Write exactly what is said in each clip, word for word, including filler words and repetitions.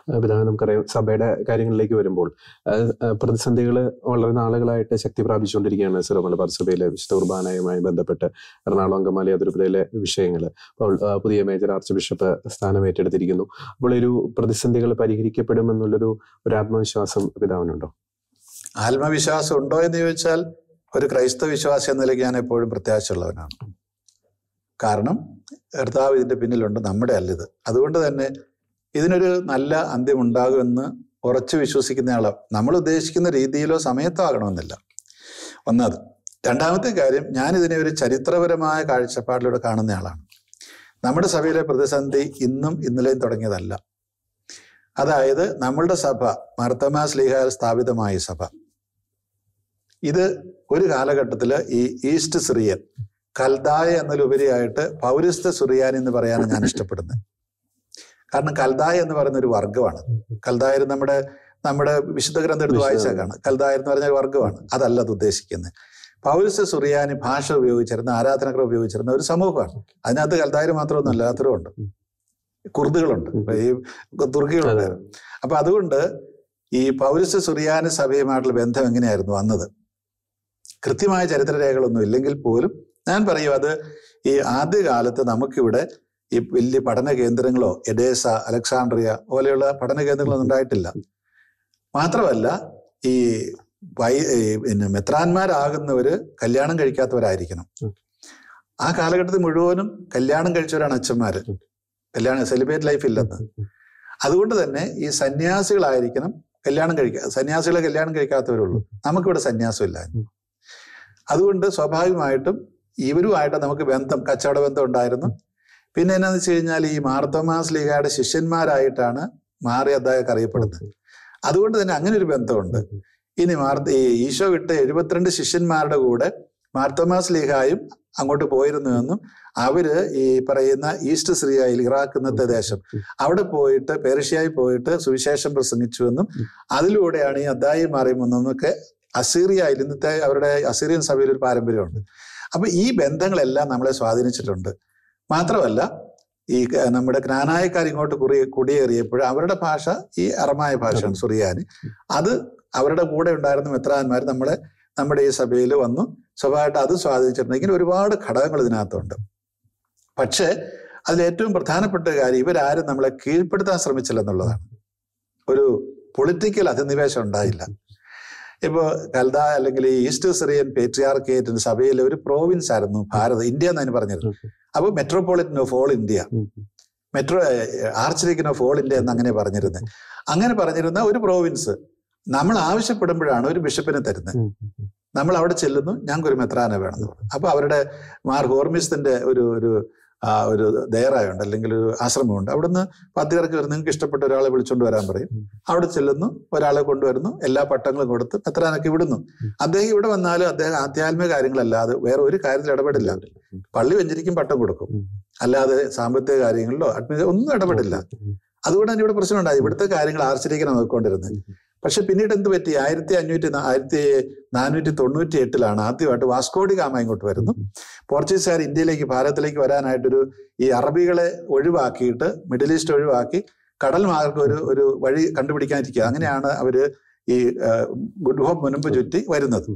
പിതാവ് നമുക്കറിയാം സഭയുടെ കാര്യങ്ങളിലേക്ക് വരുമ്പോൾ പ്രതിസന്ധികൾ വളരെ നാളുകളായിട്ട് ശക്തി പ്രാപിച്ചുകൊണ്ടിരിക്കുകയാണ് സിറോ മലബാർ സഭയിലെ വിശുദ്ധ കുർബാനയുമായി ബന്ധപ്പെട്ട് എറണാകുളം അങ്കമാലി അതിരൂപതയിലെ വിഷയങ്ങൾ. അപ്പോൾ പുതിയ മേജർ ആർച്ച് ബിഷപ്പ് സ്ഥാനം ഏറ്റെടുത്തിരിക്കുന്നു. അപ്പോൾ ഒരു പ്രതിസന്ധികൾ പരിഹരിക്കപ്പെടുമെന്നുള്ളൊരു ഒരു ആത്മവിശ്വാസം പിതാവിനുണ്ടോ? ആത്മവിശ്വാസം ഉണ്ടോ എന്ന് ചോദിച്ചാൽ ഒരു ക്രൈസ്തവ വിശ്വാസി എന്ന നിലയ്ക്ക് ഞാൻ എപ്പോഴും പ്രത്യാശയുള്ളവനാണ്. കാരണം കർത്താവ് ഇതിന്റെ പിന്നിലുണ്ട്, നമ്മുടെ അല്ല ഇത്. അതുകൊണ്ട് തന്നെ ഇതിനൊരു നല്ല അന്ത്യം ഉണ്ടാകുമെന്ന് ഉറച്ചു വിശ്വസിക്കുന്ന ആളാണ്. നമ്മൾ ഉദ്ദേശിക്കുന്ന രീതിയിലോ സമയത്തോ ആകണമെന്നില്ല. ഒന്നത്. രണ്ടാമത്തെ കാര്യം, ഞാനിതിനെ ഒരു ചരിത്രപരമായ കാഴ്ചപ്പാടിലൂടെ കാണുന്ന ആളാണ്. നമ്മുടെ സഭയിലെ പ്രതിസന്ധി ഇന്നും ഇന്നലെയും തുടങ്ങിയതല്ല. അതായത് നമ്മളുടെ സഭ മാർത്തോമാ ശ്ലീഹായാൽ സ്ഥാപിതമായ സഭ, ഇത് ഒരു കാലഘട്ടത്തിൽ ഈ ഈസ്റ്റ് സിറിയൻ കൽദായ എന്നതിലുപരിയായിട്ട് പൗരസ്ത്യ സുറിയാനി എന്ന് പറയാനാണ് ഞാൻ ഇഷ്ടപ്പെടുന്നത്. കാരണം കൽദായ എന്ന് പറയുന്ന ഒരു വർഗമാണ്. കൽദായർ നമ്മുടെ നമ്മുടെ വിശുദ്ധ ഗ്രന്ഥം എടുത്ത് വായിച്ചേക്കാണ്. കൽദായർ എന്ന് പറഞ്ഞ വർഗമാണ്. അതല്ല അത് ഉദ്ദേശിക്കുന്നത്. പൗരസ്ത്യ സുറിയാനി ഭാഷ ഉപയോഗിച്ചിരുന്ന, ആരാധനകൾ ഉപയോഗിച്ചിരുന്ന ഒരു സമൂഹമാണ്. അതിനകത്ത് കൽദായർ മാത്രമൊന്നും അല്ലാത്തവരും ഉണ്ട്, കുർദുകളുണ്ട്, ഈ തുർക്കികളുണ്ട്. അപ്പൊ അതുകൊണ്ട് ഈ പൗരസ്ത്യ സുറിയാനി സഭയുമായിട്ടുള്ള ബന്ധം എങ്ങനെയായിരുന്നു വന്നത്? കൃത്യമായ ചരിത്രരേഖകളൊന്നും ഇല്ലെങ്കിൽ പോലും ഞാൻ പറയും, അത് ഈ ആദ്യകാലത്ത് നമുക്കിവിടെ ഈ വലിയ പഠന കേന്ദ്രങ്ങളോ എഡേസ, അലക്സാണ്ട്രിയ പോലെയുള്ള പഠന കേന്ദ്രങ്ങളൊന്നും ഉണ്ടായിട്ടില്ല. മാത്രമല്ല ഈ വൈ പിന്നെ മെത്രാന്മാരാകുന്നവര് കല്യാണം കഴിക്കാത്തവരായിരിക്കണം. ആ കാലഘട്ടത്തിൽ മുഴുവനും കല്യാണം കഴിച്ചവരാണ് അച്ഛന്മാര്. കല്യാണം സെലിബ്രേറ്റ് ലൈഫ് ഇല്ലെന്ന്. അതുകൊണ്ട് തന്നെ ഈ സന്യാസികളായിരിക്കണം കല്യാണം കഴിക്കുക. സന്യാസികളെ കല്യാണം കഴിക്കാത്തവരുള്ളൂ. നമുക്കിവിടെ സന്യാസം ഇല്ല. അതുകൊണ്ട് സ്വാഭാവികമായിട്ടും ഇവരുമായിട്ട് നമുക്ക് ബന്ധം, കച്ചവട ബന്ധം ഉണ്ടായിരുന്നു. പിന്നെ എന്നാന്ന് വെച്ച് കഴിഞ്ഞാൽ ഈ മാർത്തോമാ ശ്ലീഹായുടെ ശിഷ്യന്മാരായിട്ടാണ് മാറി അദ്ദേഹം അറിയപ്പെടുന്നത്. അതുകൊണ്ട് തന്നെ അങ്ങനെ ഒരു ബന്ധമുണ്ട്. ഇനി മാർത്ത ഈ ഈശോ വിട്ട് എഴുപത്തിരണ്ട് ശിഷ്യന്മാരുടെ കൂടെ മാർത്തോമാ ശ്ലീഹായും അങ്ങോട്ട് പോയിരുന്നുവെന്നും അവര് ഈ പറയുന്ന ഈസ്റ്റ് സിറിയയിൽ, ഇറാഖ് ഇന്നത്തെ ദേശം, അവിടെ പോയിട്ട് പേർഷ്യയിൽ പോയിട്ട് സുവിശേഷം പ്രസംഗിച്ചുവെന്നും അതിലൂടെയാണ് ഈ അദ്ദായി മാറിയെന്നൊക്കെ അസീറിയയിൽ, ഇന്നത്തെ അവരുടെ അസീറിയൻ സഭയിൽ ഒരു പാരമ്പര്യമുണ്ട്. അപ്പൊ ഈ ബന്ധങ്ങളെല്ലാം നമ്മളെ സ്വാധീനിച്ചിട്ടുണ്ട്. മാത്രമല്ല ഈ നമ്മുടെ ക്നാനായക്കാർ ഇങ്ങോട്ട് കുറി കുടിയേറിയപ്പോൾ അവരുടെ ഭാഷ ഈ അറമായ ഭാഷയാണ്, സുറിയാനി. അത് അവരുടെ കൂടെ ഉണ്ടായിരുന്ന മെത്രാന്മാർ നമ്മളെ നമ്മുടെ ഈ സഭയിൽ വന്നു. സ്വാഭാവികമായിട്ട് അത് സ്വാധീനിച്ചിട്ടുണ്ടെങ്കിൽ ഒരുപാട് ഘടകങ്ങൾ ഇതിനകത്തുണ്ട്. പക്ഷേ അതിലേറ്റവും പ്രധാനപ്പെട്ട കാര്യം, ഇവരാരും നമ്മളെ കീഴ്പ്പെടുത്താൻ ശ്രമിച്ചില്ലെന്നുള്ളതാണ്. ഒരു പൊളിറ്റിക്കൽ അധിനിവേശം ഉണ്ടായില്ല. ഇപ്പൊ കൽദ അല്ലെങ്കിൽ ഈ ഈസ്റ്റ് സിറിയൻ പേട്രിയാർക്കേറ്റിന്റെ സഭയിലെ ഒരു പ്രോവിൻസ് ആയിരുന്നു ഭാരത്, ഇന്ത്യ എന്നതിന് പറഞ്ഞിരുന്നു. അപ്പൊ metropolitan of all India, metro arch of all India എന്ന് അങ്ങനെ പറഞ്ഞിരുന്നത്. അങ്ങനെ പറഞ്ഞിരുന്ന ഒരു പ്രോവിൻസ് നമ്മൾ ആവശ്യപ്പെടുമ്പോഴാണ് ഒരു ബിഷപ്പിനെ തരുന്നത്. നമ്മൾ അവിടെ ചെല്ലുന്നു, ഞങ്ങൾക്ക് ഒരു മെത്രാനെ വേണമെന്ന് പറഞ്ഞു. അപ്പൊ അവരുടെ മാർ ഹോർമിസ്തിന്റെ ഒരു ഒരു ആ ഒരു ദയറായുണ്ട്, അല്ലെങ്കിൽ ഒരു ആശ്രമമുണ്ട്. അവിടുന്ന് പത്തികർക്ക് വരുന്ന നിങ്ങൾക്ക് ഇഷ്ടപ്പെട്ട ഒരാളെ വിളിച്ചുകൊണ്ട് വരാൻ പറയും. അവിടെ ചെല്ലുന്നു, ഒരാളെ കൊണ്ടുവരുന്നു, എല്ലാ പട്ടങ്ങളും കൊടുത്ത് മെത്രാനൊക്കെ വിടുന്നു. അദ്ദേഹം ഇവിടെ വന്നാലും അദ്ദേഹം ആധ്യാത്മിക കാര്യങ്ങളല്ലാതെ വേറെ ഒരു കാര്യത്തിൽ ഇടപെടില്ല. പള്ളി വെഞ്ചരിക്കും, പട്ടം കൊടുക്കും, അല്ലാതെ സാമ്പത്തിക കാര്യങ്ങളിലോ അഡ്മിഷൻ ഒന്നും ഇടപെടില്ല. അതുകൊണ്ട് തന്നെ ഇവിടെ പ്രശ്നം ഉണ്ടായി. ഇവിടുത്തെ കാര്യങ്ങൾ ആർച്ചിലേക്കാണ് നോക്കിക്കൊണ്ടിരുന്നത്. പക്ഷെ പിന്നീട് എന്ത് പറ്റി? ആയിരത്തി അഞ്ഞൂറ്റി ആയിരത്തി നാനൂറ്റി തൊണ്ണൂറ്റി എട്ടിലാണ് ആദ്യമായിട്ട് വാസ്കോഡി ഗാമ ഇങ്ങോട്ട് വരുന്നു. പോർച്ചുഗീസുകാർ ഇന്ത്യയിലേക്ക്, ഭാരതത്തിലേക്ക് വരാനായിട്ടൊരു ഈ അറബികളെ ഒഴിവാക്കിയിട്ട്, മിഡിൽ ഈസ്റ്റ് ഒഴിവാക്കി കടൽ മാർഗം ഒരു ഒരു വഴി കണ്ടുപിടിക്കാനിരിക്കുക. അങ്ങനെയാണ് അവര് ഈ ഗുഡ് ഹോപ്പ് മുൻപ് ചുറ്റി വരുന്നത്.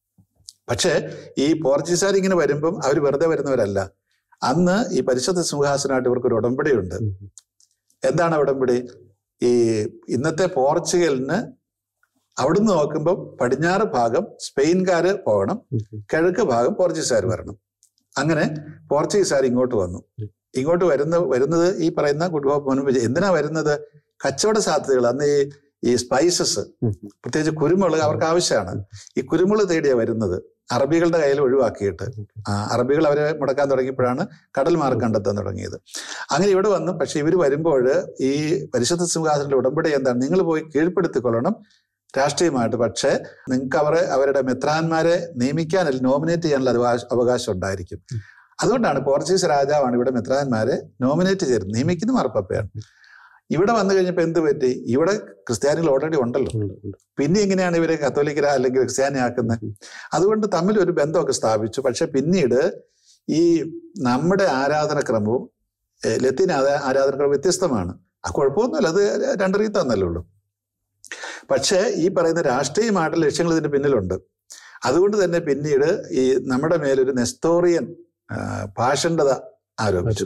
പക്ഷെ ഈ പോർച്ചുഗീസുകാർ ഇങ്ങനെ വരുമ്പം അവർ വെറുതെ വരുന്നവരല്ല. അന്ന് ഈ പരിശുദ്ധ സിംഹാസനമായിട്ട് ഇവർക്കൊരു ഉടമ്പടിയുണ്ട്. എന്താണ് ഉടമ്പടി? ഈ ഇന്നത്തെ പോർച്ചുഗലിന് അവിടുന്ന് നോക്കുമ്പോൾ പടിഞ്ഞാറ് ഭാഗം സ്പെയിൻകാര് പോകണം, കിഴക്ക് ഭാഗം പോർച്ചുഗീസുകാർ വരണം. അങ്ങനെ പോർച്ചുഗീസുകാർ ഇങ്ങോട്ട് വന്നു. ഇങ്ങോട്ട് വരുന്ന വരുന്നത് ഈ പറയുന്ന ഗുഡ് ഹോപ്പ് മുൻപ്. എന്തിനാ വരുന്നത്? കച്ചവട സാധ്യതകൾ. അന്ന് ഈ ഈ സ്പൈസസ്, പ്രത്യേകിച്ച് കുരുമുളക് അവർക്ക് ആവശ്യമാണ്. ഈ കുരുമുളക് തേടിയാണ് വരുന്നത്, അറബികളുടെ കയ്യിൽ ഒഴിവാക്കിയിട്ട്. ആ അറബികൾ അവരെ മുടക്കാൻ തുടങ്ങിയപ്പോഴാണ് കടൽ മാർഗം കണ്ടെത്താൻ തുടങ്ങിയത്. അങ്ങനെ ഇവിടെ വന്നു. പക്ഷെ ഇവർ വരുമ്പോൾ ഈ പരിശുദ്ധ സിംഹാസനത്തിന്റെ ഉടമ്പടി എന്താണ്? നിങ്ങൾ പോയി കീഴ്പ്പെടുത്തിക്കൊള്ളണം രാഷ്ട്രീയമായിട്ട്. പക്ഷെ നിങ്ങൾക്ക് അവരെ അവരുടെ മെത്രാന്മാരെ നിയമിക്കാൻ, നോമിനേറ്റ് ചെയ്യാനുള്ള അവകാശം ഉണ്ടായിരിക്കും. അതുകൊണ്ടാണ് പോർച്ചുഗീസ് രാജാവാണ് ഇവിടെ മെത്രാന്മാരെ നോമിനേറ്റ് ചെയ്തത്. നിയമിക്കുന്ന മാർപ്പാപ്പയാണ്. ഇവിടെ വന്നു കഴിഞ്ഞപ്പോൾ എന്ത് പറ്റി? ഇവിടെ ക്രിസ്ത്യാനികൾ ഓൾറെഡി ഉണ്ടല്ലോ. പിന്നെ എങ്ങനെയാണ് ഇവരെ കത്തോലിക്കര അല്ലെങ്കിൽ ക്രിസ്ത്യാനിയാക്കുന്നത്? അതുകൊണ്ട് തമ്മിൽ ഒരു ബന്ധമൊക്കെ സ്ഥാപിച്ചു. പക്ഷെ പിന്നീട് ഈ നമ്മുടെ ആരാധനക്രമവും ലത്തീൻ ആരാധനക്രമം വ്യത്യസ്തമാണ്. ആ കുഴപ്പമൊന്നുമില്ല, അത് രണ്ട് റീത്താന്നല്ലേ ഉള്ളൂ. പക്ഷേ ഈ പറയുന്ന രാഷ്ട്രീയമായിട്ടുള്ള ലക്ഷ്യങ്ങൾ ഇതിന്റെ പിന്നിലുണ്ട്. അതുകൊണ്ട് തന്നെ പിന്നീട് ഈ നമ്മുടെ മേലൊരു നെസ്തോറിയൻ പാഷണ്ഡത ആരോപിച്ചു.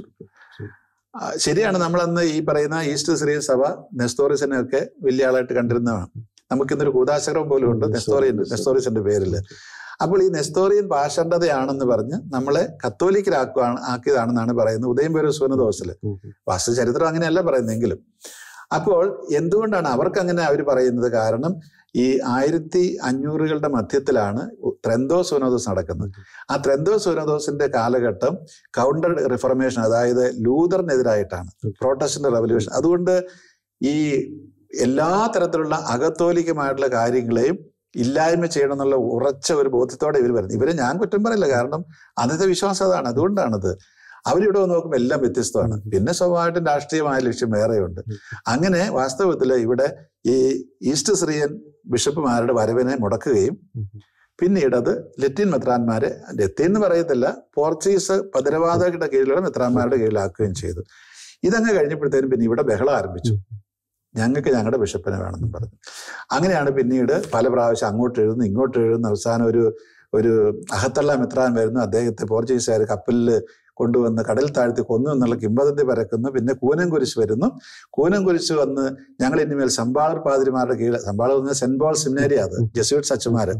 ശരിയാണ്, നമ്മളന്ന് ഈ പറയുന്ന ഈസ്റ്റ് സിറിയൻ സഭ നെസ്തോറിയസിനെ ഒക്കെ വലിയ ആളായിട്ട് കണ്ടിരുന്നതാണ്. നമുക്കിന്നൊരു കൂതാശകരം പോലും ഉണ്ട് നെസ്തോറിയൻ നെസ്തോറിയസിന്റെ പേരിൽ. അപ്പോൾ ഈ നെസ്തോറിയൻ പാഷണ്ഡതയാണെന്ന് പറഞ്ഞ് നമ്മളെ കത്തോലിക്കരാക്കുകയാണ് ആക്കിയതാണെന്നാണ് പറയുന്നത് ഉദയംപേരൂർ സുനദോസില്. വാസ്തു ചരിത്രം അങ്ങനെയല്ല പറയുന്നെങ്കിലും. അപ്പോൾ എന്തുകൊണ്ടാണ് അവർക്ക് അങ്ങനെ അവർ പറയുന്നത്? കാരണം ഈ ആയിരത്തി അഞ്ഞൂറുകളുടെ മധ്യത്തിലാണ് ത്രെന്തോ സുനോദോസ് നടക്കുന്നത്. ആ ത്രെന്തോ സുനോദോസിന്റെ കാലഘട്ടം കൗണ്ടർ റിഫർമേഷൻ, അതായത് ലൂതറിനെതിരായിട്ടാണ്, പ്രോട്ടസ്റ്റന്റ് റവല്യൂഷൻ. അതുകൊണ്ട് ഈ എല്ലാ തരത്തിലുള്ള അകത്തോലികമായിട്ടുള്ള കാര്യങ്ങളെയും ഇല്ലായ്മ ചെയ്യണം എന്നുള്ള ഉറച്ച ഒരു ബോധ്യത്തോടെ ഇവർ വരുന്നത്. ഇവരെ ഞാൻ കുറ്റം പറയില്ല, കാരണം അന്നത്തെ വിശ്വാസം അതാണ്. അതുകൊണ്ടാണത്. അവരിവിടെ നോക്കുമ്പോൾ എല്ലാം വ്യത്യസ്തമാണ്. പിന്നെ സ്വാഭാവികമായിട്ടും രാഷ്ട്രീയമായ ലക്ഷ്യം വേറെയുണ്ട്. അങ്ങനെ വാസ്തവത്തിൽ ഇവിടെ ഈ ഈസ്റ്റ് സിറിയൻ ബിഷപ്പുമാരുടെ വരവിനെ മുടക്കുകയും പിന്നീട് അത് ലത്തീൻ മെത്രാന്മാരെ, ലത്തീൻ എന്ന് പറയത്തില്ല, പോർച്ചുഗീസ് പതിരവാദയുടെ കീഴിലുള്ള മെത്രാന്മാരുടെ കീഴിലാക്കുകയും ചെയ്തു. ഇതങ്ങ് കഴിഞ്ഞപ്പോഴത്തേനും പിന്നെ ഇവിടെ ബഹളം ആരംഭിച്ചു. ഞങ്ങൾക്ക് ഞങ്ങളുടെ ബിഷപ്പിനെ വേണമെന്നും പറഞ്ഞു. അങ്ങനെയാണ് പിന്നീട് പല പ്രാവശ്യം അങ്ങോട്ട് എഴുതുന്നു ഇങ്ങോട്ട് എഴുതുന്നു. അവസാനം ഒരു ഒരു അഹത്തള്ള മെത്രാൻ വരുന്നു. അദ്ദേഹത്തെ പോർച്ചുഗീസുകാർ കപ്പലിൽ കൊണ്ടുവന്ന് കടൽ താഴ്ത്തി കൊന്നു എന്നുള്ള കിംവദന്തി പരക്കുന്നു. പിന്നെ കൂനം കുരിശ് വരുന്നു. കൂനം കുരിശ് വന്ന് ഞങ്ങൾ ഇനിമേൽ സമ്പാളർ പാതിരിമാരുടെ കീഴിൽ, സമ്പാളർ പറഞ്ഞ സെന്റ് പോൾ സെമിനറി, അത് ജെസ്യൂട്ട്സ് അച്ഛന്മാര്,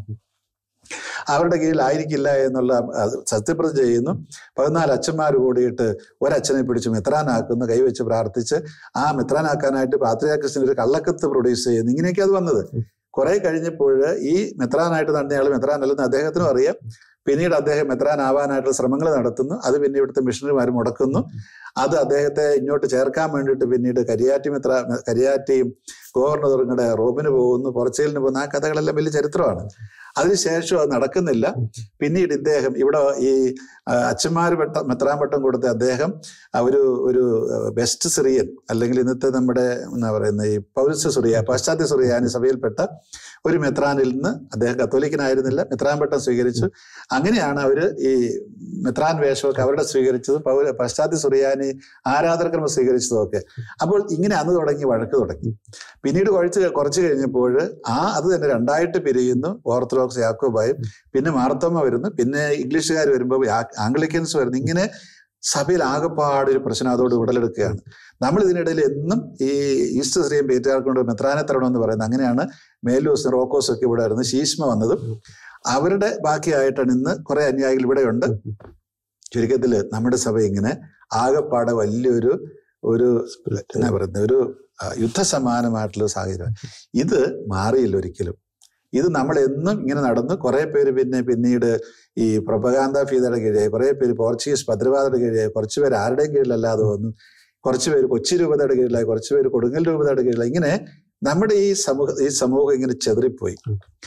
അവരുടെ കീഴിലായിരിക്കില്ല എന്നുള്ള സത്യപ്രതിജ്ഞ ചെയ്യുന്നു. പതിനാല് അച്ഛന്മാർ കൂടിയിട്ട് ഒരച്ഛനെ പിടിച്ച് മെത്രാനാക്കുന്നു, കൈവച്ച് പ്രാർത്ഥിച്ച് ആ മെത്രാനാക്കാനായിട്ട് പാത്രിയാർക്കീസിന് ഒരു കള്ളക്കത്ത് പ്രൊഡ്യൂസ് ചെയ്യുന്നു. ഇങ്ങനെയൊക്കെ അത് വന്നത്. കുറെ കഴിഞ്ഞപ്പോൾ ഈ മെത്രാനായിട്ട് നടന്നയാൾ മെത്രാനല്ലെന്ന് അദ്ദേഹത്തിനും അറിയാം. പിന്നീട് അദ്ദേഹം മെത്രാനാവാനായിട്ടുള്ള ശ്രമങ്ങൾ നടത്തുന്നു. അത് പിന്നെ ഇവിടുത്തെ മിഷണറിമാർ മുടക്കുന്നു. അത് അദ്ദേഹത്തെ ഇങ്ങോട്ട് ചേർക്കാൻ വേണ്ടിയിട്ട് പിന്നീട് കരിയാറ്റി മെത്രാ കരിയാറ്റിയും ഗവർണറുടെ റോബിന് പോകുന്നു, പോർച്ചുഗലിന് പോകുന്നു. ആ കഥകളെല്ലാം വലിയ ചരിത്രമാണ്. അതിനുശേഷം അത് നടക്കുന്നില്ല. പിന്നീട് ഇദ്ദേഹം ഇവിടെ ഈ അച്ഛന്മാർ പെട്ട മെത്രാൻ പട്ടം കൊടുത്ത അദ്ദേഹം ഒരു ഒരു വെസ്റ്റ് സിറിയൻ, അല്ലെങ്കിൽ ഇന്നത്തെ നമ്മുടെ എന്താ പറയുന്ന ഈ പൗരസ്ത്യ സുറിയ പാശ്ചാത്യ സുറിയാനി സഭയിൽപ്പെട്ട ഒരു മെത്രാനിൽ നിന്ന്, അദ്ദേഹം കത്തോലിക്കനായിരുന്നില്ല, മെത്രാൻ പട്ടം സ്വീകരിച്ചു. അങ്ങനെയാണ് അവര് ഈ മെത്രാൻ വേഷമൊക്കെ അവരുടെ സ്വീകരിച്ചതും പൗര പാശ്ചാത്യ സുറിയാനി ആരാധനക്രമം സ്വീകരിച്ചതും ഒക്കെ. അപ്പോൾ ഇങ്ങനെ അന്ന് തുടങ്ങി വഴക്ക് തുടങ്ങി. പിന്നീട് കുറച്ച് കുറച്ച് കഴിഞ്ഞപ്പോൾ ആ അത് തന്നെ രണ്ടായിട്ട് പിരിയുന്നു. ഓർത്തഡോക്സ് യാക്കോബായും, പിന്നെ മാർത്തോമ വരുന്നു, പിന്നെ ഇംഗ്ലീഷുകാർ വരുമ്പോൾ ആംഗ്ലിക്കൻസ് വരുന്നു. ഇങ്ങനെ സഭയിൽ ആകെപ്പാട് ഒരു പ്രശ്നം അതോട് ഉടലെടുക്കുകയാണ്. നമ്മൾ ഇതിനിടയിൽ എന്നും ഈ ഈസ്റ്റ് സിറിയൻ പേറ്റുകാർക്ക് കൊണ്ട് മെത്രാനെ തരണമെന്ന് പറയുന്നത്. അങ്ങനെയാണ് മേലൂസ് റോക്കോസ് ഒക്കെ ഇവിടെ വരുന്നത്, ശീഷ്മ വന്നതും. അവരുടെ ബാക്കിയായിട്ടാണ് ഇന്ന് കുറെ അനുയായികൾ ഇവിടെയുണ്ട്. ചുരുക്കത്തില് നമ്മുടെ സഭ ഇങ്ങനെ ആകെപ്പാടെ വലിയൊരു ഒരു എന്നാ പറയുന്നത് ഒരു യുദ്ധസമാനമായിട്ടുള്ള സാഹചര്യം. ഇത് മാറിയില്ല ഒരിക്കലും. ഇത് നമ്മൾ എന്നും ഇങ്ങനെ നടന്നു. കുറെ പേര് പിന്നെ പിന്നീട് ഈ പ്രൊപഗാന്ത ഫീതയുടെ കീഴെ, കുറെ പേര് പോർച്ചുഗീസ് ഭദ്രവാദയുടെ കീഴെ, കുറച്ചു പേര് ആരുടെയും കീഴിലല്ലാതെ വന്നു, കുറച്ചു പേര് കൊച്ചി രൂപതയുടെ കീഴിലായി, കുറച്ചു പേര് കൊടുങ്ങൽ രൂപതയുടെ കീഴിലായി. ഇങ്ങനെ നമ്മുടെ ഈ സമൂഹ ഈ സമൂഹം ഇങ്ങനെ ചെതറിപ്പോയി.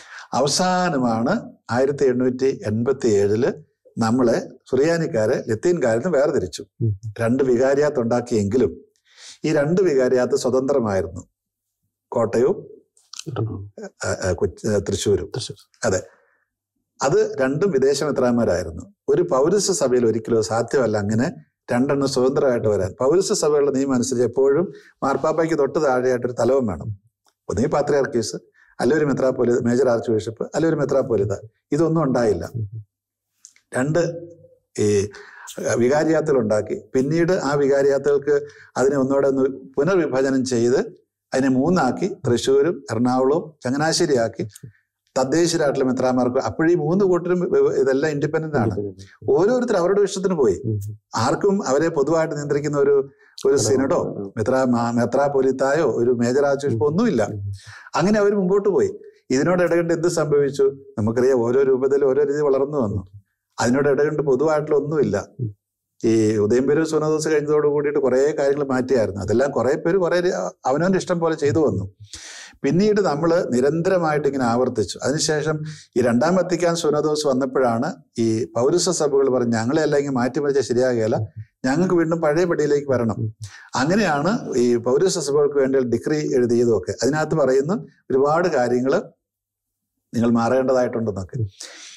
അവസാനമാണ് ആയിരത്തി എണ്ണൂറ്റി എൺപത്തി ഏഴില് നമ്മളെ സുറിയാനിക്കാരെ ലത്തീൻകാരിൽ നിന്ന് വേർതിരിച്ചു. രണ്ട് വികാരിയാത്ത് ഉണ്ടാക്കിയെങ്കിലും ഈ രണ്ട് വികാരിയാത്ത് സ്വതന്ത്രമായിരുന്നു, കോട്ടയവും തൃശ്ശൂരും. അതെ, അത് രണ്ടും വിദേശ മെത്രാന്മാരായിരുന്നു. ഒരു പൗരസ്ത്യ സഭയിൽ ഒരിക്കലും സാധ്യമല്ല അങ്ങനെ രണ്ടെണ്ണം സ്വതന്ത്രമായിട്ട് വരാൻ. പൗരസ്ത്യ സഭകളുടെ നിയമം അനുസരിച്ച് എപ്പോഴും മാർപ്പാപ്പയ്ക്ക് തൊട്ട് താഴെയായിട്ടൊരു തലവൻ വേണം. ഒന്നുകിൽ പാത്രിയാർക്കീസ്, അല്ലെ ഒരു മെത്രാപ്പോലി മേജർ ആർച്ച് ബിഷപ്പ്, അല്ലെ ഒരു മെത്രാപ്പോലിത്ത. ഇതൊന്നും ഉണ്ടായില്ല. രണ്ട് ഈ വികാരിയാത്തുകൾ ഉണ്ടാക്കി. പിന്നീട് ആ വികാരിയാത്തുകൾക്ക് അതിനെ ഒന്നുകൂടെ ഒന്ന് പുനർവിഭജനം ചെയ്ത് അതിനെ മൂന്നാക്കി, തൃശ്ശൂരും എറണാകുളവും ചങ്ങനാശ്ശേരിയാക്കി തദ്ദേശീയരായിട്ടുള്ള മെത്രാന്മാർക്ക്. അപ്പോഴീ മൂന്ന് കൂട്ടരും ഇതെല്ലാം ഇൻഡിപെൻഡന്റ് ആണ്. ഓരോരുത്തർ അവരുടെ ഇഷ്ടത്തിന് പോയി. ആർക്കും അവരെ പൊതുവായിട്ട് നിയന്ത്രിക്കുന്ന ഒരു ഒരു സിനഡോ മെത്രാ മെത്രാപ്പൊലിത്തായോ ഒരു മേജർ ആർച്ച് ബിഷപ്പോ ഒന്നുമില്ല. അങ്ങനെ അവർ മുമ്പോട്ട് പോയി. ഇതിനോട് ഇടകണ്ട് എന്ത് സംഭവിച്ചു? നമുക്കറിയാം, ഓരോ രൂപതയിലും ഓരോ രീതി വളർന്നു വന്നു. അതിനോട് ഇടകണ്ട് പൊതുവായിട്ടുള്ള ഒന്നുമില്ല. ഈ ഉദയംപേരൂർ സുനദോസ് കഴിഞ്ഞതോട് കൂടിയിട്ട് കുറെ കാര്യങ്ങൾ മാറ്റിയായിരുന്നു. അതെല്ലാം കുറെ പേര് കുറെ അവനവന്റെ ഇഷ്ടം പോലെ ചെയ്തു വന്നു. പിന്നീട് നമ്മൾ നിരന്തരമായിട്ട് ഇങ്ങനെ ആവർത്തിച്ചു. അതിനുശേഷം ഈ രണ്ടാം വത്തിക്കാൻ സുനദോസ് വന്നപ്പോഴാണ് ഈ പൗരസ്ത്യ സഭകൾ പറഞ്ഞ് ഞങ്ങളെ അല്ലെങ്കിൽ മാറ്റിമറിച്ചാൽ ശരിയാകുകയില്ല, ഞങ്ങൾക്ക് വീണ്ടും പഴയ പടിയിലേക്ക് വരണം. അങ്ങനെയാണ് ഈ പൗരസ്ത്യ സഭകൾക്ക് വേണ്ടി ഡിഗ്രി എഴുതിയതൊക്കെ. അതിനകത്ത് പറയുന്ന ഒരുപാട് കാര്യങ്ങൾ നിങ്ങൾ മാറേണ്ടതായിട്ടുണ്ടെന്നൊക്കെ.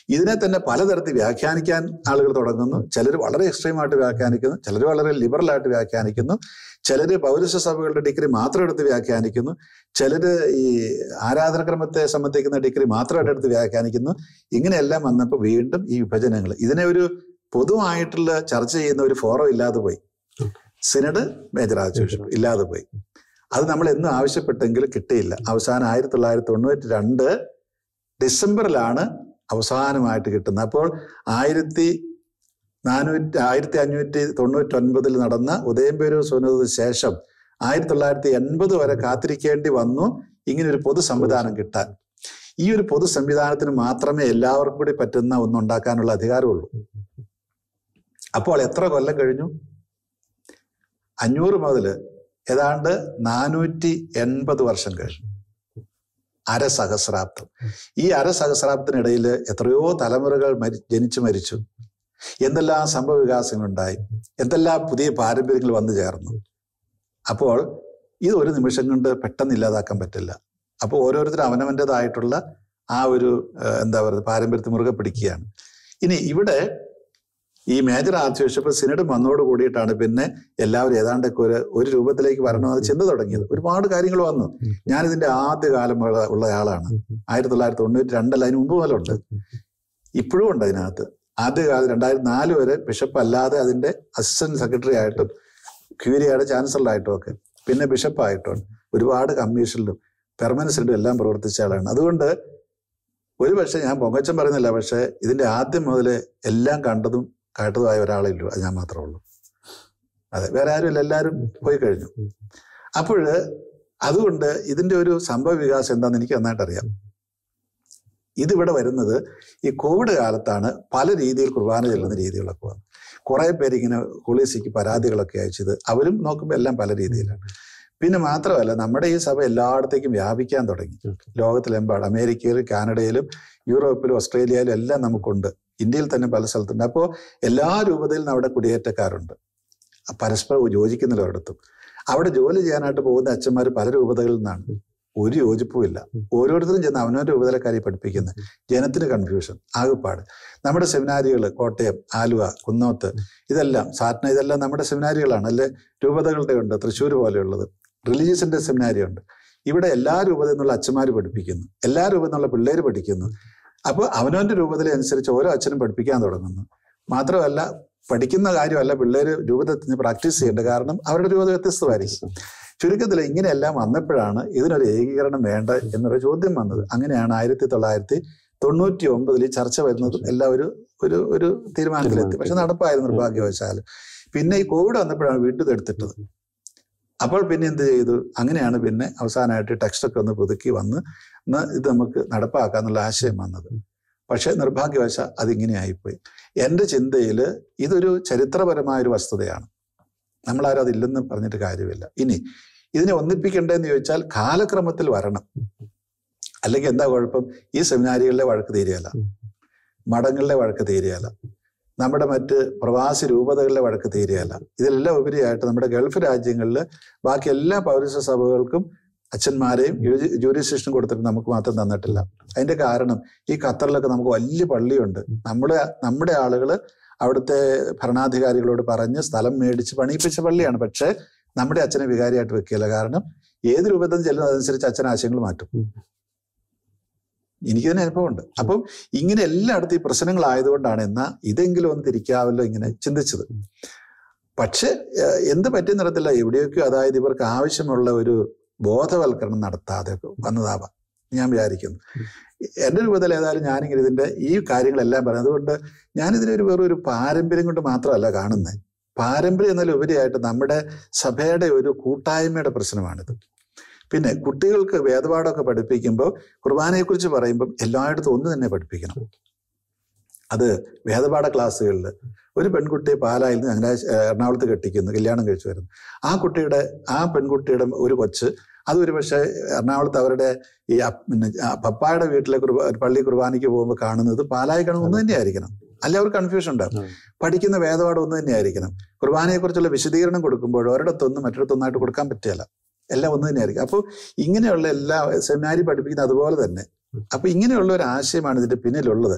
ഇതിനെ തന്നെ പലതരത്തിൽ വ്യാഖ്യാനിക്കാൻ ആളുകൾ തുടങ്ങുന്നു. ചിലർ വളരെ എക്സ്ട്രീമായിട്ട് വ്യാഖ്യാനിക്കുന്നു, ചിലർ വളരെ ലിബറലായിട്ട് വ്യാഖ്യാനിക്കുന്നു, ചിലർ പൗരസ്ത്യ സഭകളുടെ ഡിഗ്രി മാത്രം എടുത്ത് വ്യാഖ്യാനിക്കുന്നു, ചിലർ ഈ ആരാധനക്രമത്തെ സംബന്ധിക്കുന്ന ഡിഗ്രി മാത്രമായിട്ട് എടുത്ത് വ്യാഖ്യാനിക്കുന്നു. ഇങ്ങനെയെല്ലാം വന്നപ്പോൾ വീണ്ടും ഈ വിഭജനങ്ങൾ, ഇതിനെ ഒരു പൊതുവായിട്ടുള്ള ചർച്ച ചെയ്യുന്ന ഒരു ഫോറം ഇല്ലാതെ പോയി. സിനഡ്, മേജർ ആർച്ച് ബിഷപ്പ് ഇല്ലാതെ പോയി. അത് നമ്മൾ എന്നും ആവശ്യപ്പെട്ടെങ്കിൽ കിട്ടിയില്ല. അവസാനം ആയിരത്തി തൊള്ളായിരത്തി തൊണ്ണൂറ്റി രണ്ട് ഡിസംബറിലാണ് അവസാനമായിട്ട് കിട്ടുന്നത്. അപ്പോൾ ആയിരത്തി നാനൂറ്റി ആയിരത്തി അഞ്ഞൂറ്റി തൊണ്ണൂറ്റി ഒൻപതിൽ നടന്ന ഉദയംപേരൂർ സുന്നതത്തിന് ശേഷം ആയിരത്തി തൊള്ളായിരത്തി എൺപത് വരെ കാത്തിരിക്കേണ്ടി വന്നു ഇങ്ങനെ ഒരു പൊതു സംവിധാനം കിട്ടാൻ. ഈ ഒരു പൊതു സംവിധാനത്തിന് മാത്രമേ എല്ലാവർക്കും കൂടി പറ്റുന്ന ഒന്നുണ്ടാക്കാനുള്ള അധികാരമുള്ളൂ. അപ്പോൾ എത്ര കൊല്ലം കഴിഞ്ഞു? അഞ്ഞൂറ് മുതല് ഏതാണ്ട് നാനൂറ്റി എൺപത് വർഷം കഴിഞ്ഞു. അരസഹസ്രാബ്ദം. ഈ അരസഹസ്രാബ്ദത്തിനിടയിൽ എത്രയോ തലമുറകൾ മരി ജനിച്ചു മരിച്ചു. എന്തെല്ലാം സംഭവ വികാസങ്ങളുണ്ടായി, എന്തെല്ലാം പുതിയ പാരമ്പര്യങ്ങൾ വന്നു ചേർന്നു. അപ്പോൾ ഇത് ഒരു നിമിഷം കൊണ്ട് പെട്ടെന്ന് ഇല്ലാതാക്കാൻ പറ്റില്ല. അപ്പോൾ ഓരോരുത്തരും അവനവൻ്റെതായിട്ടുള്ള ആ ഒരു എന്താ പറയുക പാരമ്പര്യത്തെ മുറുകെ പിടിക്കുകയാണ്. ഇനി ഇവിടെ ഈ മേജർ ആർച്ച് ബിഷപ്പ് സിനഡ് വന്നോട് കൂടിയിട്ടാണ് പിന്നെ എല്ലാവരും ഏതാണ്ടൊക്കെ ഒരു ഒരു രൂപത്തിലേക്ക് വരണമെന്ന് ചിന്ത തുടങ്ങിയത്. ഒരുപാട് കാര്യങ്ങൾ വന്നു. ഞാനിതിന്റെ ആദ്യ കാലം ഉള്ള ആളാണ്. ആയിരത്തി തൊള്ളായിരത്തി തൊണ്ണൂറ്റി രണ്ടല്ല, അതിന് മുമ്പ് പോലെ ഉണ്ട്, ഇപ്പോഴും ഉണ്ട് അതിനകത്ത്. ആദ്യകാലം രണ്ടായിരത്തി നാല് വരെ ബിഷപ്പ് അല്ലാതെ അതിന്റെ അസിസ്റ്റന്റ് സെക്രട്ടറി ആയിട്ടും ക്യൂരിയുടെ ചാൻസലറായിട്ടും ഒക്കെ, പിന്നെ ബിഷപ്പായിട്ടും ഒരുപാട് കമ്മീഷനിലും പെർമനൻസിലും എല്ലാം പ്രവർത്തിച്ച ആളാണ്. അതുകൊണ്ട് ഒരു പക്ഷെ ഞാൻ പൊങ്ങച്ചം പറയുന്നില്ല, പക്ഷെ ഇതിന്റെ ആദ്യം മുതൽ എല്ലാം കണ്ടതും കേട്ടതുമായ ഒരാളേ ഉള്ളൂ, അത് ഞാൻ മാത്രമേ ഉള്ളൂ. അതെ, വേറെ ആരും ഇല്ല, എല്ലാവരും പോയി കഴിഞ്ഞു. അപ്പോൾ അതുകൊണ്ട് ഇതിന്റെ ഒരു സംഭവ വികാസം എന്താണെന്ന് എനിക്ക് നന്നായിട്ട് അറിയാം. ഇതിവിടെ വരുന്നത് ഈ കോവിഡ് കാലത്താണ് പല രീതിയിൽ കുർബാന ചെല്ലുന്ന രീതികളൊക്കെ വന്നു. കുറെ പേര് ഇങ്ങനെ ഹോളീസിക്ക് പരാതികളൊക്കെ അയച്ചത് അവരും നോക്കുമ്പോൾ എല്ലാം പല രീതിയിലാണ്. പിന്നെ മാത്രമല്ല നമ്മുടെ ഈ സഭ എല്ലായിടത്തേക്കും വ്യാപിക്കാൻ തുടങ്ങി. ലോകത്തിലെമ്പാടും അമേരിക്കയിലും കാനഡയിലും യൂറോപ്പിലും ഓസ്ട്രേലിയയിലും എല്ലാം നമുക്കുണ്ട്. ഇന്ത്യയിൽ തന്നെ പല സ്ഥലത്തുണ്ട്. അപ്പോൾ എല്ലാ രൂപതയിലും അവിടെ കുടിയേറ്റക്കാരുണ്ട്, പരസ്പരം യോജിക്കുന്നില്ല ഒരിടത്തും. അവിടെ ജോലി ചെയ്യാനായിട്ട് പോകുന്ന അച്ഛന്മാർ പല രൂപതകളിൽ നിന്നാണ്. ഒരു യോജിപ്പുമില്ല. ഓരോരുത്തരും ചെന്ന് അവനവൻ്റെ രൂപതയിലെ കാര്യം പഠിപ്പിക്കുന്നത്. ജനത്തിന് കൺഫ്യൂഷൻ, ആകെപ്പാട്. നമ്മുടെ സെമിനാരികൾ കോട്ടയം, ആലുവ, കുന്നോത്ത്, ഇതെല്ലാം സാറ്റ്ന, ഇതെല്ലാം നമ്മുടെ സെമിനാരികളാണ്. അല്ലെ, രൂപതകളുടെ ഉണ്ട്, തൃശ്ശൂർ പോലെയുള്ളത്. റിലീജിയസിന്റെ സെമിനാരി ഉണ്ട്. ഇവിടെ എല്ലാ രൂപതയിൽ നിന്നുള്ള അച്ഛന്മാർ പഠിപ്പിക്കുന്നു, എല്ലാ രൂപത്തിൽ നിന്നുള്ള പിള്ളേർ പഠിക്കുന്നു. അപ്പോൾ അവനവൻ്റെ രൂപതയെ അനുസരിച്ച് ഓരോ അച്ഛനും പഠിപ്പിക്കാൻ തുടങ്ങുന്നു. മാത്രമല്ല പഠിക്കുന്ന കാര്യമല്ല, പിള്ളേർ രൂപതത്തിന് പ്രാക്ടീസ് ചെയ്യേണ്ടത്. കാരണം അവരുടെ രൂപത വ്യത്യസ്തമായിരിക്കും. ചുരുക്കത്തിൽ ഇങ്ങനെയെല്ലാം വന്നപ്പോഴാണ് ഇതിനൊരു ഏകീകരണം വേണ്ട എന്നൊരു ചോദ്യം വന്നത്. അങ്ങനെയാണ് ആയിരത്തി തൊള്ളായിരത്തി തൊണ്ണൂറ്റി ഒമ്പതിൽ ഈ ചർച്ച വരുന്നതും എല്ലാം ഒരു ഒരു ഒരു തീരുമാനത്തിലെത്തി. പക്ഷെ നടപ്പായിരുന്നു നിർഭാഗ്യവശാൽ. പിന്നെ ഈ കോവിഡ് വന്നപ്പോഴാണ് വീണ്ടും എടുത്തിട്ടത്. അപ്പോൾ പിന്നെ എന്ത് ചെയ്തു? അങ്ങനെയാണ് പിന്നെ അവസാനമായിട്ട് ടെക്സ്റ്റൊക്കെ ഒന്ന് പുതുക്കി വന്ന് ഇത് നമുക്ക് നടപ്പാക്കാന്നുള്ള ആശയം വന്നത്. പക്ഷെ നിർഭാഗ്യവശാൽ അതിങ്ങനെയായിപ്പോയി. എൻ്റെ ചിന്തയിൽ ഇതൊരു ചരിത്രപരമായൊരു വസ്തുതയാണ്. നമ്മളാരും അതില്ലെന്ന് പറഞ്ഞിട്ട് കാര്യമില്ല. ഇനി ഇതിനെ ഒന്നിപ്പിക്കേണ്ടതെന്ന് ചോദിച്ചാൽ കാലക്രമത്തിൽ വരണം. അല്ലെങ്കിൽ എന്താ കുഴപ്പം? ഈ സെമിനാരികളിലെ വഴക്ക് തീരെയല്ല, മഠങ്ങളിലെ വഴക്ക് തീരെയല്ല, നമ്മുടെ മറ്റ് പ്രവാസി രൂപതകളിലെ വഴക്ക് തീരെയല്ല. ഇതിലെല്ലാം ഉപരിയായിട്ട് നമ്മുടെ ഗൾഫ് രാജ്യങ്ങളിൽ ബാക്കി എല്ലാ പൗരസ്ത്യ സഭകൾക്കും അച്ഛന്മാരെയും ജൂറിസ്ഡിക്ഷൻ കൊടുത്തിട്ട് നമുക്ക് മാത്രം തന്നിട്ടില്ല. അതിന്റെ കാരണം ഈ ഖത്തറിലൊക്കെ നമുക്ക് വലിയ പള്ളിയുണ്ട്. നമ്മുടെ നമ്മുടെ ആളുകൾ അവിടുത്തെ ഭരണാധികാരികളോട് പറഞ്ഞ് സ്ഥലം മേടിച്ച് പണിയിപ്പിച്ച പള്ളിയാണ്. പക്ഷെ നമ്മുടെ അച്ഛനെ വികാരിയായിട്ട് വെക്കില്ല. കാരണം ഏത് രൂപത്തിൽ ചെല്ലുന്നത് അതനുസരിച്ച് അച്ഛൻ ആശയങ്ങൾ മാറ്റും. എനിക്കതിന് അനുഭവമുണ്ട്. അപ്പം ഇങ്ങനെ എല്ലായിടത്തും ഈ പ്രശ്നങ്ങളായതുകൊണ്ടാണ് എന്നാ ഇതെങ്കിലും ഒന്ന് തിരിക്കാവല്ലോ ഇങ്ങനെ ചിന്തിച്ചത്. പക്ഷെ എന്ത് പറ്റിയെന്നിടത്തില്ല, എവിടെയൊക്കെയോ അതായത് ഇവർക്ക് ആവശ്യമുള്ള ഒരു ബോധവൽക്കരണം നടത്താതെ വന്നതാവാം ഞാൻ വിചാരിക്കുന്നു. എൻ്റെ രൂപത്തിൽ ഏതായാലും ഞാനിങ്ങനെ ഇതിൻ്റെ ഈ കാര്യങ്ങളെല്ലാം പറയുന്നത്. അതുകൊണ്ട് ഞാനിതിനൊരു വെറും ഒരു പാരമ്പര്യം കൊണ്ട് മാത്രമല്ല കാണുന്നത്. പാരമ്പര്യം എന്നതിൽ ഉപരിയായിട്ട് നമ്മുടെ സഭയുടെ ഒരു കൂട്ടായ്മയുടെ പ്രശ്നമാണിത്. പിന്നെ കുട്ടികൾക്ക് വേദപാഠമൊക്കെ പഠിപ്പിക്കുമ്പോൾ കുർബാനയെക്കുറിച്ച് പറയുമ്പം എല്ലായിടത്തും ഒന്ന് തന്നെ പഠിപ്പിക്കണം. അത് വേദപാഠ ക്ലാസ്സുകളിൽ ഒരു പെൺകുട്ടിയെ പാലായിൽ നിന്ന് അങ്ങനെ എറണാകുളത്ത് കെട്ടിക്കുന്നു, കല്യാണം കഴിച്ചു വരുന്നു. ആ കുട്ടിയുടെ ആ പെൺകുട്ടിയുടെ ഒരു കൊച്ച് അത് ഒരു പക്ഷേ എറണാകുളത്ത് അവരുടെ ഈ പിന്നെ പപ്പായുടെ വീട്ടിലെ കുർബാ പള്ളി കുർബാനയ്ക്ക് പോകുമ്പോൾ കാണുന്നത് പാലായി കാണുന്നത് ഒന്ന് തന്നെ ആയിരിക്കണം. അല്ല, അവർക്ക് കൺഫ്യൂഷൻ ഉണ്ടാകും. പഠിക്കുന്ന വേദപാഠം ഒന്ന് തന്നെ ആയിരിക്കണം. കുർബാനയെക്കുറിച്ചുള്ള വിശദീകരണം കൊടുക്കുമ്പോൾ ഒരിടത്തൊന്നും മറ്റൊരിടത്തൊന്നായിട്ട് കൊടുക്കാൻ പറ്റില്ല. എല്ലാം ഒന്ന് തന്നെ ആയിരിക്കും. അപ്പോൾ ഇങ്ങനെയുള്ള എല്ലാ സെമിനാരി പഠിപ്പിക്കുന്നത് അതുപോലെ തന്നെ. അപ്പൊ ഇങ്ങനെയുള്ള ഒരു ആശയമാണ് ഇതിന്റെ പിന്നിലുള്ളത്.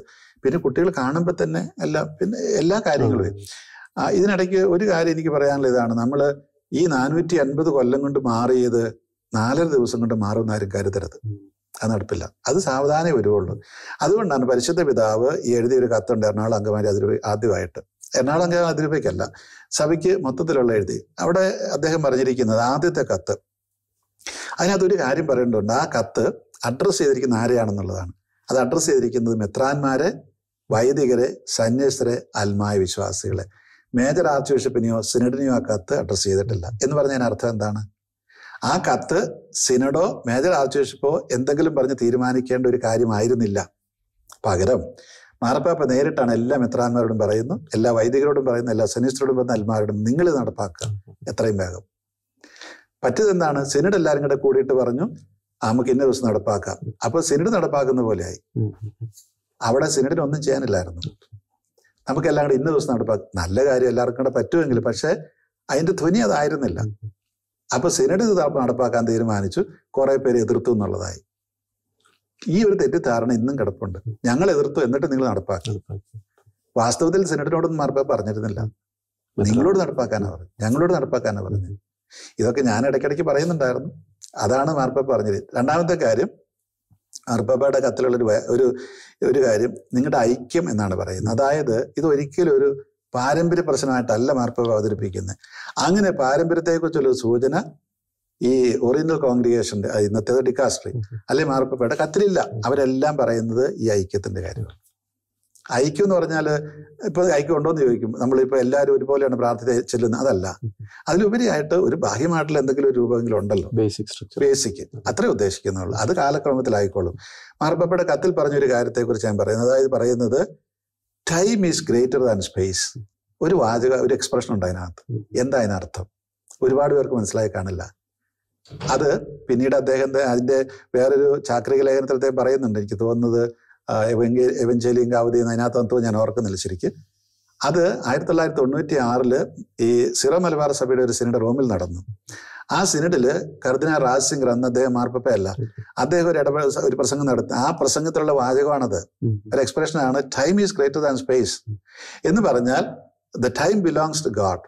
പിന്നെ കുട്ടികൾ കാണുമ്പോൾ തന്നെ എല്ലാ പിന്നെ എല്ലാ കാര്യങ്ങളും. ആ ഇതിനിടയ്ക്ക് ഒരു കാര്യം എനിക്ക് പറയാനുള്ള ഇതാണ്, നമ്മൾ ഈ നാനൂറ്റി അൻപത് കൊല്ലം കൊണ്ട് മാറിയത് നാലര ദിവസം കൊണ്ട് മാറുന്ന ആരും കരുതരുത്. അത് നടപ്പില്ല. അത് സാവധാനമേ വരുവുള്ളൂ. അതുകൊണ്ടാണ് പരിശുദ്ധ പിതാവ് ഈ എഴുതിയൊരു കത്തുണ്ട് എറണാകുളം അങ്കമാലി അതിരൂപ ആദ്യമായിട്ട് എറണാകുളം അങ്കമാലി അതിരൂപയ്ക്കല്ല, സഭയ്ക്ക് മൊത്തത്തിലുള്ള എഴുതി. അവിടെ അദ്ദേഹം പറഞ്ഞിരിക്കുന്നത് ആദ്യത്തെ കത്ത്, അതിനകത്തൊരു കാര്യം പറയേണ്ടതുണ്ട്. ആ കത്ത് അഡ്രസ്സ് ചെയ്തിരിക്കുന്ന ആരെയാണെന്നുള്ളതാണ്. അത് അഡ്രസ്സ് ചെയ്തിരിക്കുന്നത് മെത്രാന്മാരെ, വൈദികരെ, സന്യസ്തരെ, ആത്മായ വിശ്വാസികളെ. മേജർ ആർച്ച് ബിഷപ്പിനെയോ സിനഡിനെയോ ആ കത്ത് അഡ്രസ്സ് ചെയ്തിട്ടില്ല. എന്ന് പറഞ്ഞതിന് അർത്ഥം എന്താണ്? ആ കത്ത് സിനഡോ മേജർ ആർച്ച് ബിഷപ്പോ എന്തെങ്കിലും പറഞ്ഞ് തീരുമാനിക്കേണ്ട ഒരു കാര്യമായിരുന്നില്ല. പകരം മാർപ്പാപ്പ നേരിട്ടാണ് എല്ലാ മെത്രാന്മാരോടും പറയുന്നു, എല്ലാ വൈദികരോടും പറയുന്നു, എല്ലാ സന്യസ്തരോടും പറയുന്ന അൽമാരോടും നിങ്ങൾ ഇത് നടപ്പാക്കുക എത്രയും വേഗം. പറ്റിയതെന്താണ്? സിനഡ് എല്ലാവരും കൂടെ കൂടിയിട്ട് പറഞ്ഞു നമുക്ക് ഇന്ന ദിവസം നടപ്പാക്കാം. അപ്പൊ സിനഡ് നടപ്പാക്കുന്ന പോലെയായി. അവിടെ സിനഡിന് ഒന്നും ചെയ്യാനില്ലായിരുന്നു. നമുക്കെല്ലാം കൂടെ ഇന്ന ദിവസം നടപ്പാക്കാം. നല്ല കാര്യം, എല്ലാവർക്കും കൂടെ പറ്റുമെങ്കിൽ, പക്ഷെ അതിന്റെ ധ്വനി അതായിരുന്നില്ല. അപ്പൊ സിനഡ് ഇത് നടപ്പാക്കാൻ തീരുമാനിച്ചു, കുറെ പേര് എതിർത്തു എന്നുള്ളതായി. ഈ ഒരു തെറ്റിദ്ധാരണ ഇന്നും കിടപ്പുണ്ട്. ഞങ്ങൾ എതിർത്തു എന്നിട്ട് നിങ്ങൾ നടപ്പാക്കി. വാസ്തവത്തിൽ സിനഡിനോടൊന്നും മാർപ്പാപ്പ പറഞ്ഞിരുന്നില്ല, നിങ്ങളോട് നടപ്പാക്കാനാ പറഞ്ഞു, ഞങ്ങളോട് നടപ്പാക്കാനാ പറഞ്ഞത്. ഇതൊക്കെ ഞാൻ ഇടയ്ക്കിടയ്ക്ക് പറയുന്നുണ്ടായിരുന്നു. അതാണ് മാർപ്പാപ്പ പറഞ്ഞത്. രണ്ടാമത്തെ കാര്യം, മാർപ്പാപ്പയുടെ കത്തിലുള്ളൊരു ഒരു ഒരു കാര്യം നിങ്ങളുടെ ഐക്യം എന്നാണ് പറയുന്നത്. അതായത് ഇത് ഒരിക്കലും ഒരു പാരമ്പര്യ പ്രശ്നമായിട്ടല്ല മാർപ്പാപ്പ അവതരിപ്പിക്കുന്നത്. അങ്ങനെ പാരമ്പര്യത്തെക്കുറിച്ചുള്ള സൂചന ഈ ഓറിയന്റൽ കോൺഗ്രിഗേഷന്റെ ഇന്നത്തെ ഡിക്കാസ്ട്രി അല്ലെ മാർപ്പാപ്പയുടെ കത്തിലില്ല. അവരെല്ലാം പറയുന്നത് ഈ ഐക്യത്തിന്റെ കാര്യമാണ്. ഐക്യം എന്ന് പറഞ്ഞാൽ ഇപ്പൊ ഐക്യം ഉണ്ടോ എന്ന് ചോദിക്കും. നമ്മളിപ്പോ എല്ലാവരും ഒരുപോലെയാണ് പ്രാർത്ഥന ചെല്ലുന്നത്, അതല്ല. അതിലുപരിയായിട്ട് ഒരു ബാഹ്യമായിട്ടുള്ള എന്തെങ്കിലും ഒരു രൂപമെങ്കിലും ഉണ്ടല്ലോ, ബേസിക് ബേസിക് അത്രേ ഉദ്ദേശിക്കുന്നുള്ളൂ. അത് കാലക്രമത്തിലായിക്കോളും. മാർപ്പാപ്പയുടെ കത്തിൽ പറഞ്ഞൊരു കാര്യത്തെക്കുറിച്ച് ഞാൻ പറയുന്നത്, അതായത് പറയുന്നത് time is greater than space. ഒരു വാചക ഒരു എക്സ്പ്രഷൻ ഉണ്ട് അതിനകത്ത്. എന്താ അതിനർത്ഥം? ഒരുപാട് പേർക്ക് മനസ്സിലായി കാണില്ല. അത് പിന്നീട് അദ്ദേഹത്തെ അതിന്റെ വേറൊരു ചാക്രിക ലേഖനത്തിൽ അദ്ദേഹം പറയുന്നുണ്ട്. എനിക്ക് തോന്നുന്നത് എവഞ്ചേലിയും കാവതിയും അതിനകത്തോ ഞാൻ ഓർക്കുന്നില്ല ശരിക്കും. അത് ആയിരത്തി തൊള്ളായിരത്തി തൊണ്ണൂറ്റി ആറില് ഈ സിറോ മലബാർ സഭയുടെ ഒരു സിനഡ് റോമിൽ നടന്നു. ആ സിനഡില് കർദിനാൾ രാജ് സിംഗ് അന്ന് അദ്ദേഹം മാർപ്പാപ്പയല്ല, അദ്ദേഹം ഒരു ഇടപെടൽ ഒരു പ്രസംഗം നടത്തി. ആ പ്രസംഗത്തിലുള്ള വാചകമാണത്, ഒരു എക്സ്പ്രഷനാണ് time is greater than space എന്ന് പറഞ്ഞാൽ the time belongs to God.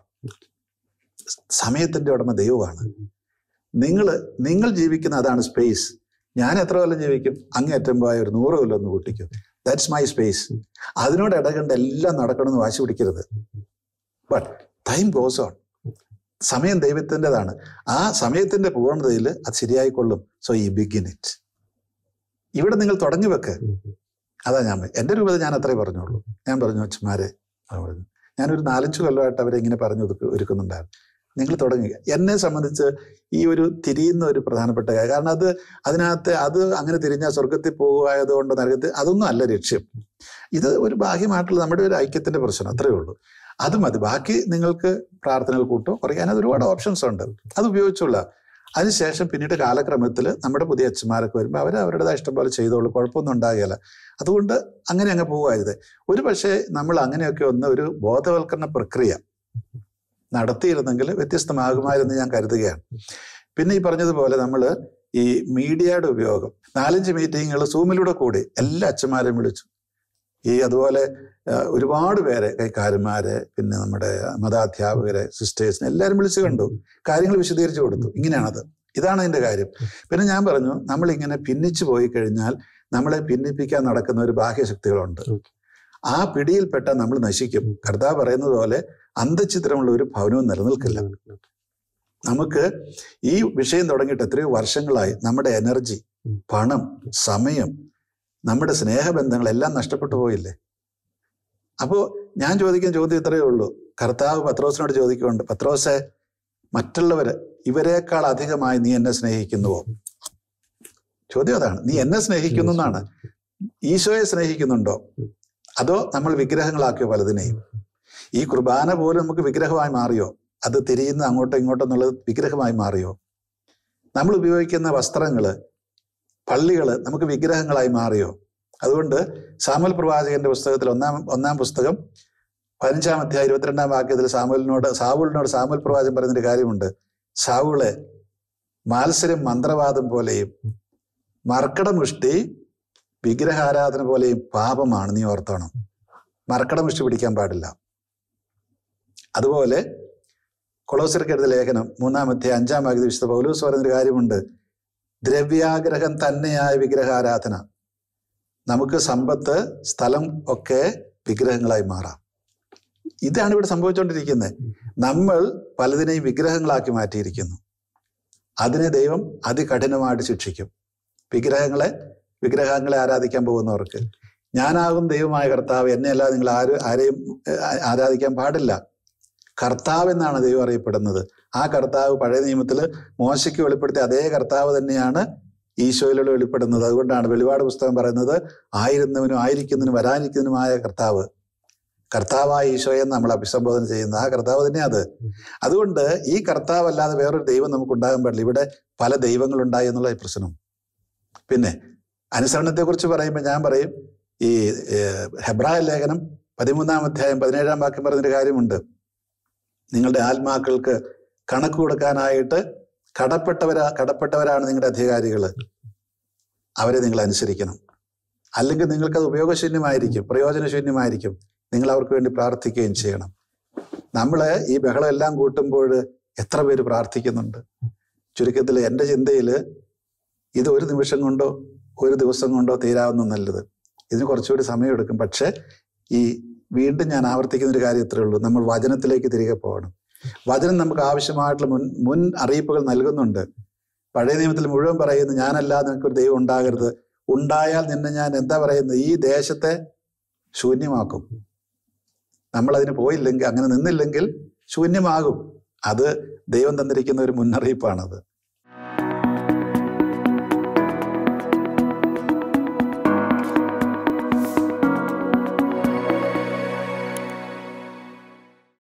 സമയത്തിന്റെ ഉടമ ദൈവമാണ്. നിങ്ങൾ നിങ്ങൾ ജീവിക്കുന്ന അതാണ് സ്പേസ്. ഞാൻ എത്ര കൊല്ലം ജീവിക്കും? അങ്ങേറ്റം പോയ ഒരു നൂറ് കൊല്ലം ഒന്ന് കൂട്ടിക്കും. That's my space. അതിനോട് ഇടകണ്ട് എല്ലാം നടക്കണമെന്ന് വാശി പിടിക്കരുത്. But time goes on. സമയം ദൈവത്തിൻ്റെതാണ്. ആ സമയത്തിന്റെ പൂർണ്ണതയിൽ അത് ശരിയായിക്കൊള്ളും. സോ ഈ ബിഗിൻ ഇറ്റ്. ഇവിടെ നിങ്ങൾ തുടങ്ങി വെക്ക്. അതാ ഞാൻ എൻ്റെ രൂപത ഞാൻ അത്രേ പറഞ്ഞോളൂ. ഞാൻ പറഞ്ഞു അച്ഛന്മാരെ, ഞാനൊരു നാലഞ്ചു കൊല്ലമായിട്ട് അവരെ ഇങ്ങനെ പറഞ്ഞു ഒരുക്കുന്നുണ്ടായിരുന്നു. നിങ്ങൾ തുടങ്ങി. എന്നെ സംബന്ധിച്ച് ഈ ഒരു തിരിയുന്ന ഒരു പ്രധാനപ്പെട്ട കാര്യം, കാരണം അത് അതിനകത്ത് അത് അങ്ങനെ തിരിഞ്ഞാൽ സ്വർഗത്തിൽ പോകുമായതുകൊണ്ട് നരകത്തിൽ അതൊന്നും അല്ല ലക്ഷ്യം. ഇത് ഒരു ബാഹ്യമായിട്ടുള്ള നമ്മുടെ ഒരു ഐക്യത്തിന്റെ പ്രശ്നം, അത്രയേ ഉള്ളൂ. അത് മതി. ബാക്കി നിങ്ങൾക്ക് പ്രാർത്ഥനകൾ കൂട്ടോ കുറയ്ക്കാൻ അത് ഒരുപാട് ഓപ്ഷൻസ് ഉണ്ട്, അത് ഉപയോഗിച്ചുള്ള. അതിനുശേഷം പിന്നീട് കാലക്രമത്തിൽ നമ്മുടെ പുതിയ അച്ഛന്മാരൊക്കെ വരുമ്പോൾ അവർ അവരുടേതായ ഇഷ്ടം പോലെ ചെയ്തോളൂ, കുഴപ്പമൊന്നും ഉണ്ടാകുകയില്ല. അതുകൊണ്ട് അങ്ങനെ അങ്ങ് പോവുകയത്. ഒരു പക്ഷേ നമ്മൾ അങ്ങനെയൊക്കെ ഒന്ന് ഒരു ബോധവൽക്കരണ പ്രക്രിയ നടത്തിയിരുന്നെങ്കിൽ വ്യത്യസ്തമാകുമായിരുന്നു ഞാൻ കരുതുകയാണ്. പിന്നെ ഈ പറഞ്ഞതുപോലെ നമ്മൾ ഈ മീഡിയയുടെ ഉപയോഗം, നാലഞ്ച് മീറ്റിങ്ങുകൾ സൂമിലൂടെ കൂടി എല്ലാ അച്ഛന്മാരെയും വിളിച്ചു. ഈ അതുപോലെ ഒരുപാട് പേരെ, കൈക്കാരന്മാരെ, പിന്നെ നമ്മുടെ മതാധ്യാപകരെ, സിസ്റ്റേഴ്സിനെ എല്ലാവരും വിളിച്ചു കണ്ടു, കാര്യങ്ങൾ വിശദീകരിച്ചു കൊടുത്തു. ഇങ്ങനെയാണത്, ഇതാണ് അതിൻ്റെ കാര്യം. പിന്നെ ഞാൻ പറഞ്ഞു, നമ്മളിങ്ങനെ ഭിന്നിച്ചു പോയി കഴിഞ്ഞാൽ നമ്മളെ ഭിന്നിപ്പിക്കാൻ നടക്കുന്ന ഒരു ബാഹ്യശക്തികളുണ്ട്. ആ പിടിയിൽപ്പെട്ട നമ്മൾ നശിക്കും. കർത്താവ് പറയുന്നത് പോലെ അന്തഛിദ്രമുള്ള ഒരു ഭവനവും നിലനിൽക്കില്ല. നമുക്ക് ഈ വിഷയം തുടങ്ങിയിട്ട് എത്രയോ വർഷങ്ങളായി നമ്മുടെ എനർജി, പണം, സമയം, നമ്മുടെ സ്നേഹബന്ധങ്ങളെല്ലാം നഷ്ടപ്പെട്ടു പോയില്ലേ? അപ്പോ ഞാൻ ചോദിക്കുന്ന ചോദ്യം ഇത്രയേ ഉള്ളൂ. കർത്താവ് പത്രോസിനോട് ചോദിക്കുന്നുണ്ട്, പത്രോസെ, മറ്റുള്ളവര് ഇവരെക്കാൾ അധികമായി നീ എന്നെ സ്നേഹിക്കുന്നുവോ? ചോദ്യം അതാണ്. നീ എന്നെ സ്നേഹിക്കുന്നു എന്നാണ്. ഈശോയെ സ്നേഹിക്കുന്നുണ്ടോ? അതോ നമ്മൾ വിഗ്രഹങ്ങളാക്കിയോ പലതിനെയും? ഈ കുർബാന പോലും നമുക്ക് വിഗ്രഹമായി മാറിയോ? അത് തിരിയുന്ന അങ്ങോട്ടോ ഇങ്ങോട്ടോ എന്നുള്ളത് വിഗ്രഹമായി മാറിയോ? നമ്മൾ ഉപയോഗിക്കുന്ന വസ്ത്രങ്ങള്, പള്ളികള് നമുക്ക് വിഗ്രഹങ്ങളായി മാറിയോ? അതുകൊണ്ട് സാമുവൽ പ്രവാചകന്റെ പുസ്തകത്തിൽ ഒന്നാം ഒന്നാം പുസ്തകം പതിനഞ്ചാം അധ്യായം ഇരുപത്തിരണ്ടാം വാക്യത്തിൽ സാമുവലിനോട് സാവൂളിനോട് സാമുവൽ പ്രവാചകൻ പറയുന്നൊരു കാര്യമുണ്ട്. സാവൂളെ, മാത്സര്യം മന്ത്രവാദം പോലെയും മർക്കടമുഷ്ടി വിഗ്രഹാരാധന പോലെയും പാപമാണ്, നീ ഓർത്തോണം. മറക്കടം മുഷ്ടി പിടിക്കാൻ പാടില്ല. അതുപോലെ കൊളോസ്യർക്കെഴുതിയ ലേഖനം മൂന്നാമത്തെ അഞ്ചാം ഭാഗത്ത് വിശുദ്ധ പൗലോസ് പറയുന്നൊരു കാര്യമുണ്ട്. ദ്രവ്യാഗ്രഹം തന്നെയായ വിഗ്രഹാരാധന. നമുക്ക് സമ്പത്ത്, സ്ഥലം ഒക്കെ വിഗ്രഹങ്ങളായി മാറാം. ഇതാണ് ഇവിടെ സംഭവിച്ചുകൊണ്ടിരിക്കുന്നത്. നമ്മൾ പലതിനെയും വിഗ്രഹങ്ങളാക്കി മാറ്റിയിരിക്കുന്നു. അതിനെ ദൈവം അതികഠിനമായിട്ട് ശിക്ഷിക്കും. വിഗ്രഹങ്ങളെ വിഗ്രഹങ്ങളെ ആരാധിക്കാൻ പോകുന്നവർക്ക് ഞാനാകും ദൈവമായ കർത്താവ്, എന്നെ അല്ലാതെ നിങ്ങൾ ആരും ആരെയും ആരാധിക്കാൻ പാടില്ല. കർത്താവ് എന്നാണ് ദൈവം അറിയപ്പെടുന്നത്. ആ കർത്താവ് പഴയ നിയമത്തിൽ മോശയ്ക്ക് വെളിപ്പെടുത്തിയ അതേ കർത്താവ് തന്നെയാണ് ഈശോയിലൂടെ വെളിപ്പെടുന്നത്. അതുകൊണ്ടാണ് വെളിപാട് പുസ്തകം പറയുന്നത് ആയിരുന്നവനും ആയിരിക്കുന്നതിനും വരാനിരിക്കുന്നതിനുമായ കർത്താവ്. കർത്താവായ ഈശോയെ നമ്മൾ അഭിസംബോധന ചെയ്യുന്നത് ആ കർത്താവ് തന്നെയാണ് അത്. അതുകൊണ്ട് ഈ കർത്താവ് അല്ലാതെ വേറൊരു ദൈവം നമുക്ക് ഉണ്ടാകാൻ പാടില്ല. ഇവിടെ പല ദൈവങ്ങളുണ്ടായി എന്നുള്ള പ്രശ്നം. പിന്നെ അനുസരണത്തെക്കുറിച്ച് പറയുമ്പോൾ ഞാൻ പറയും, ഈ ഹെബ്രായ ലേഖനം പതിമൂന്നാം അധ്യായം പതിനേഴാം വാക്യം പറയുന്നൊരു കാര്യമുണ്ട്. നിങ്ങളുടെ ആത്മാക്കൾക്ക് കണക്ക് കൊടുക്കാനായിട്ട് കടപ്പെട്ടവരാ കടപ്പെട്ടവരാണ് നിങ്ങളുടെ അധികാരികൾ, അവരെ നിങ്ങൾ അനുസരിക്കണം. അല്ലെങ്കിൽ നിങ്ങൾക്കത് ഉപയോഗശൂന്യമായിരിക്കും, പ്രയോജനശൂന്യമായിരിക്കും. നിങ്ങൾ അവർക്ക് വേണ്ടി പ്രാർത്ഥിക്കുകയും ചെയ്യണം. നമ്മൾ ഈ ബഹളം എല്ലാം കൂട്ടുമ്പോൾ എത്ര പേര് പ്രാർത്ഥിക്കുന്നുണ്ട്? ചുരുക്കത്തിൽ എൻ്റെ ചിന്തയിൽ ഇത് ഒരു നിമിഷം കൊണ്ടോ ഒരു ദിവസം കൊണ്ടോ തീരാവുന്ന നല്ലത്. ഇതിന് കുറച്ചുകൂടി സമയമെടുക്കും. പക്ഷെ ഈ വീണ്ടും ഞാൻ ആവർത്തിക്കുന്ന ഒരു കാര്യം ഇത്രയേ ഉള്ളൂ, നമ്മൾ വചനത്തിലേക്ക് തിരികെ പോകണം. വചനം നമുക്ക് ആവശ്യമായിട്ടുള്ള മുൻ മുൻ അറിയിപ്പുകൾ നൽകുന്നുണ്ട്. പഴയ നിയമത്തിൽ മുഴുവൻ പറയുന്നു, ഞാനല്ലാതെ നിനക്കൊരു ദൈവം ഉണ്ടാകരുത്, ഉണ്ടായാൽ നിന്നെ ഞാൻ എന്താ പറയുന്നത്, ഈ ദേശത്തെ ശൂന്യമാക്കും. നമ്മൾ അതിന് പോയില്ലെങ്കിൽ, അങ്ങനെ നിന്നില്ലെങ്കിൽ ശൂന്യമാകും. അത് ദൈവം തന്നിരിക്കുന്ന ഒരു മുന്നറിയിപ്പാണത്.